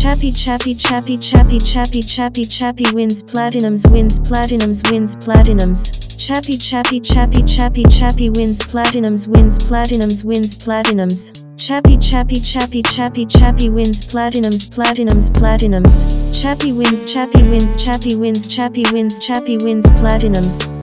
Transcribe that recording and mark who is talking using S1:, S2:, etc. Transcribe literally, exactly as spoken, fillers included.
S1: Chappy Chappy Chappy Chappy Chappy Chappy Chappy wins platinums wins platinums wins platinums. Chappy Chappy Chappy Chappy Chappy wins platinums wins platinums wins platinums. Chappy Chappy Chappy Chappy Chappy wins platinums platinums platinums. Chappy wins Chappy wins Chappy wins Chappy wins Chappy wins platinums.